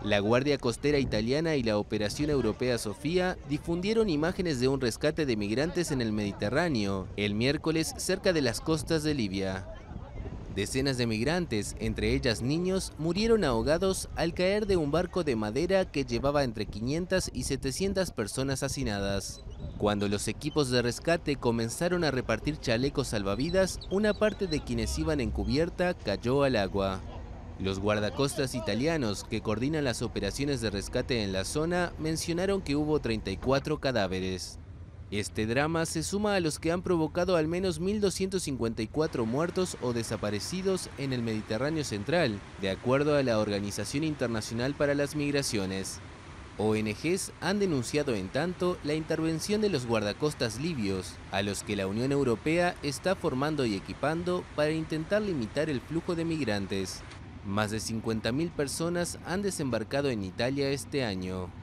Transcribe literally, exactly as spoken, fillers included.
La Guardia Costera Italiana y la Operación Europea Sofía difundieron imágenes de un rescate de migrantes en el Mediterráneo, el miércoles cerca de las costas de Libia. Decenas de migrantes, entre ellas niños, murieron ahogados al caer de un barco de madera que llevaba entre quinientas y setecientas personas hacinadas. Cuando los equipos de rescate comenzaron a repartir chalecos salvavidas, una parte de quienes iban en cubierta cayó al agua. Los guardacostas italianos, que coordinan las operaciones de rescate en la zona, mencionaron que hubo treinta y cuatro cadáveres. Este drama se suma a los que han provocado al menos mil doscientos cincuenta y cuatro muertos o desaparecidos en el Mediterráneo Central, de acuerdo a la Organización Internacional para las Migraciones. O N Ges han denunciado en tanto la intervención de los guardacostas libios, a los que la Unión Europea está formando y equipando para intentar limitar el flujo de migrantes. Más de cincuenta mil personas han desembarcado en Italia este año.